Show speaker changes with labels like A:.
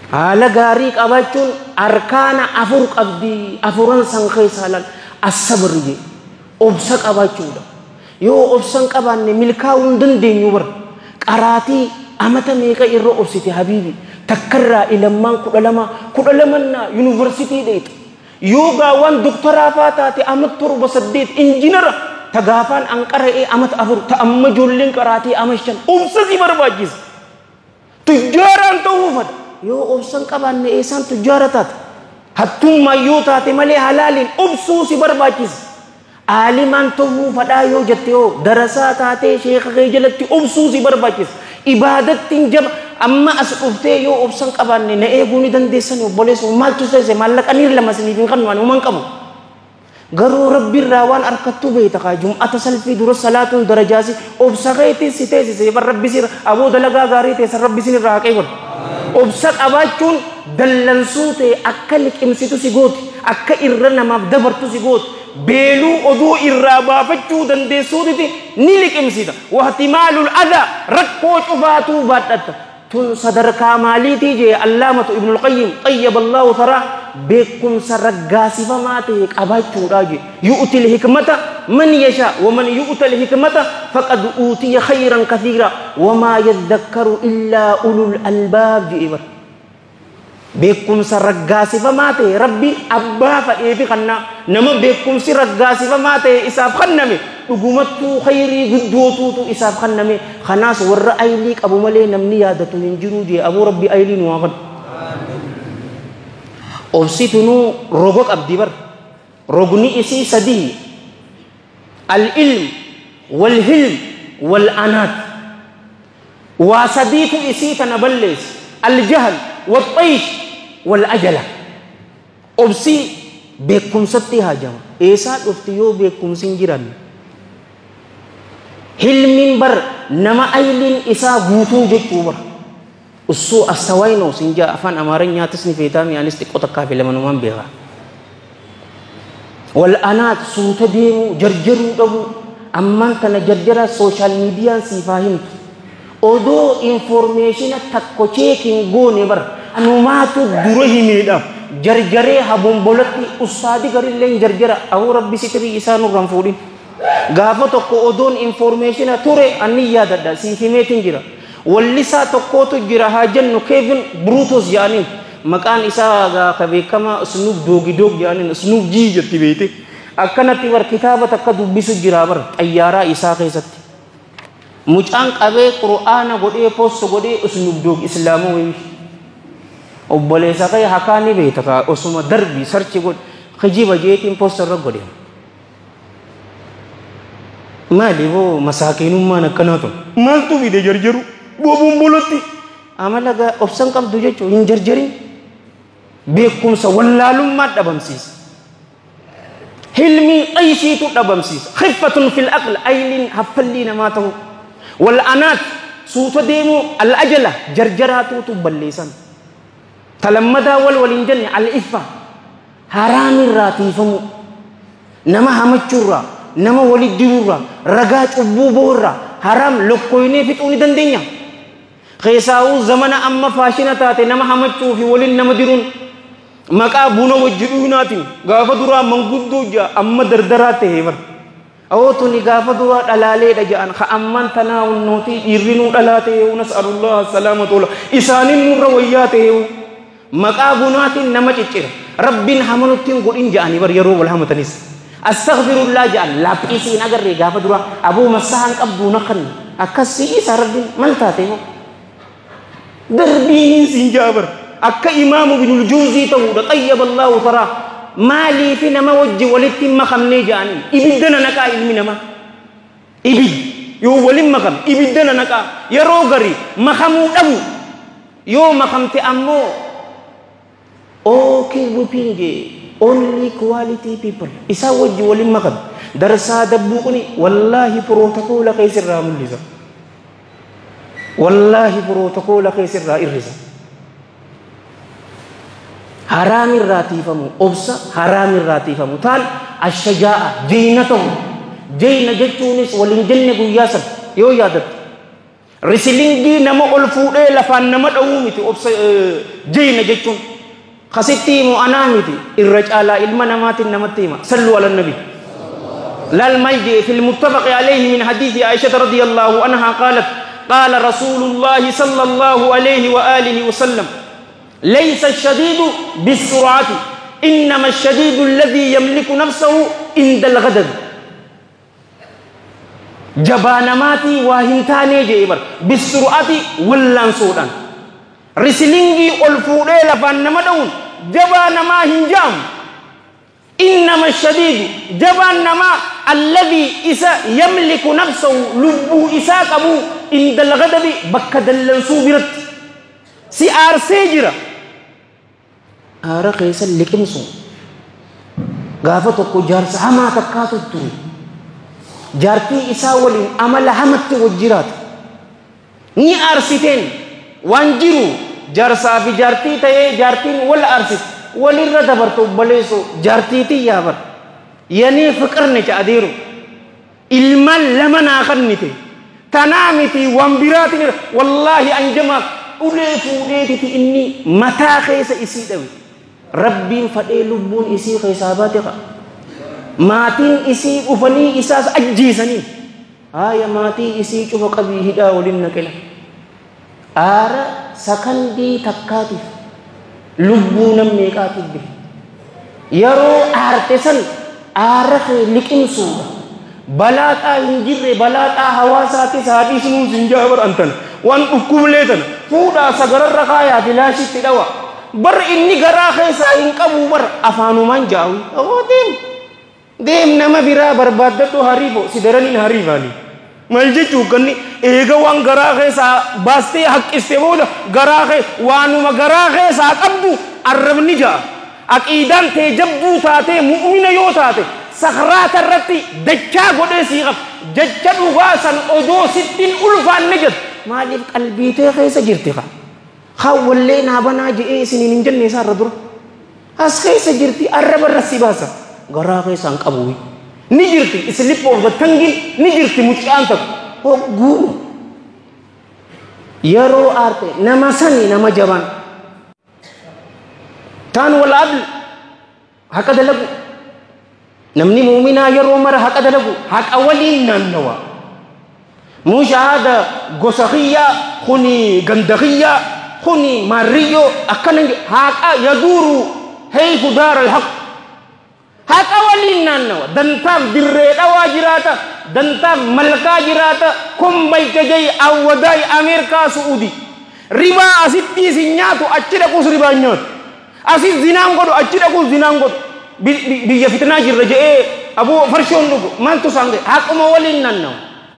A: haala gaarii qabachuun arkaana afur qabdi. Afuran san keessaa laal as-sabri je obsa qabachuudha. Yoo obsan qabaanne milkaa'uu hin dandeenyu bar. Qaraatii amata meeqa irra obsite habiibi takkarraa ilammaan 12 na yuunivarsiitii dheeta. Yoo gaawwan doktoraa faa taate amat 7 injiinara tagaafaan anqara'ee amat 4 ta'amma ijoolleen qaraatii amat 5 obsa si barbaachisa. Tujjaaraan ta'uu fada. Yoo obsan qabaanne eessaan tujjaara taate hattummaa yoo taate malee halaaliin obsuu si barbaachisa. Aalimaan ta'uu fadhaa yoo jette yoo darasaa taatee sheekha kee jalatti obsuu si barbaachisa. Ibaadattiin jaba amma as dhuftee yoo obsan qabaanne na eeguu ni dandeessan obboleessu maaltu seese maallaqanii lama siniif hin kannu waan qabu. Garuu rabbiirraa waan arkattuu beeyta kaa jum'ata salfii dura salaatuun darajaasi obsa keetiin si teessise bar rabbi sirra aboo dalagaa gaarii teessan rabbi sinirraa haqee godha. Obsa qabaachuun dallansuu ta'e akka liqimsitu si gooti akka irra namaaf dabartu si gooti. Beeluu oduu irraa baafachuu dandeessuutiti ni liqimsita. Wahtimaalul adha rakkoo cufaatuu baadhatta. Tun sadarkaa maaliitii jee Allaamatu Ibnul Qayyim xayyaballahu taraa beekumsa raggaasifamaa ta'e qabaachuudhaa jee. Yu'til hikmata man yashaa waman yu'tal hikmata faqad uutiya khayran kathiira wamaa yaddakkaru illaa ulul albaab jee bar. Beekumsa raggaasifamaa ta'e rabbi abbaa fadhee fi kannaa nama beekumsi raggaasifamaa ta'e isaaf kanname dhugumattuu khayrii guddootuutu isaaf kanname. Kanaas warra aylii qabu malee namni yaadatu hin jiru jee aboo rabbi aylii nu waaqan. Obsitunuu rogo qabdi bar. Rogni isii sadii al-ilm wal-hilm wal-anaat. Waa sadiitu isii tana ballees al-jahl wal-xaysh wal-ajala. Obsi beekumsatti haajama. Eessaa dhufti yoo beekumsi hin jiran. Hilmiin bar nama ayliin isaa guutuu jechuu bar. Ussuu astawaynoo sinjaa afaan Amaaranyaatis ni feetaa mi'aanis xiqqoo takkaa fi lamanumaan beeka. Wal-anaat suuta deemuu jarjaruu dhabu ammaan kana jarjara sooshaal miidiyaan siifaa himtu. Odoo informeeshina takko cheekiin goone bar anumaatu dura himeedhaaf jarjaree habombolatti ustaadi garillee jarjara awuu rabbi sitirii isaa nurraan fuudhin. Gaafa tokko odoon informeeshina ture anni yaadadha siif himeetiin jira. Wallisaa tokkootu jira haa jennu Kevin Brutus jedhaniin maqaan isaa gaafa beekama Snoop Doggy Dogg jedhaniin Snoop G jetti beete. Akkanatti bar kitaaba takka dubbisu jira bar xayyaaraa isaa keessatti. Mucaan qabee Qur'aana godhee posto godhee Snoop Dogg islaamoo wayii. Obboleessa kee hakaa ni beeta kaa osuma darbii sarchi godhe kijiba jeetiin posto irra godhe. Maali boo masaakinummaan akkanaa tun maaltu fide jarjaru boobuun bolotti amala obsan qabdu jechuun hin jarjarin beekumsa wallaalummaa dhabamsiisa. Hilmii xayshiitu dhabamsiisa. Khiffatun fil aql ayliin haffallii namaa ta'u. Wal-anaat suuta deemuu al-ajala jarjaraatuutu balleessan. Talammadaa waliin jenne al-iffa haraamirraa tiifamu nama hamachuurraa nama walit diruurraa ragaa cubbuu boorraa haram lokkoynee fixuu ni dandeenya. Keessaawuu zamana amma faashina taate nama hamachuu fi waliin nama diruun maqaa buna wajjidhuunaatiin gaafa duraa manguddoo jaa amma dardaraa ta'ee bar. Awotuni gaafa duraa dhalaaleedha jedhan ka amman tanaa hunnooti dhiirrinuu dhalaa ta'ee nas'alullah salaamatu isaanin nurra wayyaa ta'ee maqaa bunaatiin nama ciccira. Rabbiin hamanuttiin godhin jedhanii bar yeroo wal hamatanis. Astaghfirullah jedhan laaphiisiin agarree gaafa duraa aboo massahaan qabduu nakan akkasii isa rabbiin mal taatee moo darbiin siin jaabar akka imaamu Ibnul Jawzii ta'uudha xayyaballahu taraa. Maalii fi nama wajji walitti makamnee jedhanii ibiddana naqaa ilmi namaa yoo waliin makam ibiddana naqaa yeroo garii makamuu dhabu yoo makamte ammoo okay wipinge only quality people isa wajji waliin makam darsaa dabbuu kuni wallaahi protokoola keessirraa mul'isa. Wallaahi protokoola keessirraa irrisa. حرام الراتيفمو أبصا حرام الراتيفمو تال الشجاعة جينتهم جين جتونس ولين جنة ياسر يو يادت risilingi nama ol fuudhee lafaan nama dha'uu miti obsa jeena jechuun khasitti himu anaa miti irra caalaa ilma namaatiin namatti hima sallu ala nabi للميد في المتفق عليه من حديث عائشة رضي الله عنها قالت قال رسول الله صلى الله عليه وآله وسلم ليس الشديد بالسرعة إنما الشديد الذي يملك نفسه عند الغضب جبانماتي واهنتاني جيبر بالسرعة واللانسودان رسلينجي الفوري لفان نمدون جبانما هنجام إنما الشديد جبانما الذي إسا يملك نفسه لبو إسا كبو عند الغضب بكدلن سوبرت سيار سيجرا آرا قيسا لكمسو غافتو جار سحما تكاتو تري جارتي إسا ولين عمل حمت وجرات ني أرسيتين وانجرو جارسا في جارتي تاي جارتين ولا أرسيت ولير دبرتو بليسو جارتي تي يابر يعني فكر نجا أديرو ilman lama nakan niti tanamiti wambirati wallahi anjama ulee titi inni mataa keessa isii dhawe rabbiin fadhee lubbuun isii keessa baate qa maatiin isii dhufanii isaas ajjeesanii haya maatii isii cufa qabii hidhaa waliin naqela aara sakandii takkaatiif lubbuu nam meeqaatiif bihe yeroo aarte san aara kee liqimsuudha balaaxaa hin jirre balaaxaa hawaasaatiis haadhii sunuu sinjaabar antan waan dhukkubuleetan fuudhaa sagararra kaayaa filaashitti dhawa bar inni garaa keessaa hin qabu bar afaanumaan jaawi deem nama biraa barbaaddadhu hariifo si daraniin hariifaani mal jechuu kanni eega waan garaa keessaa baastee haqqiste booda garaa kee waanuma garaa keessaa qabdu arrabni jaa aqiidaan tee jabbuu taatee mu'mina yoo taate سخرات الرتي دجا غودي سيغف ججا دوغاسن اودو ستين الفان نجد مالك قلبي تي خيس جرتي خاول لنا بنا جي سنين جن سار در اس خيس جرتي ارب الرسباسا غرا خيس ان قبوي نجرتي اسليب اوف ذا تنجي نجرتي مشانت غو يرو ارتي نمسني نما جبان كان والعدل هكذا لغو نمني مؤمنا يرو مر حق دلغو حق اولين ننوا مشاهده غسخيه خني غندخيه خني ماريو اكن حق يدور حيث دار الحق حق اولين ننوا دنتام دريدا واجراتا دنتام ملكا جراتا كم بيتجي اوداي امريكا سعودي ربا اسيتي سينياتو اچدا كو ربا نيوت اسي زينام غدو اچدا كو زينام غدو بيجي فتنة جرجع أبو فرشون لقو ما أنتو سانغ حق ما ولين نانو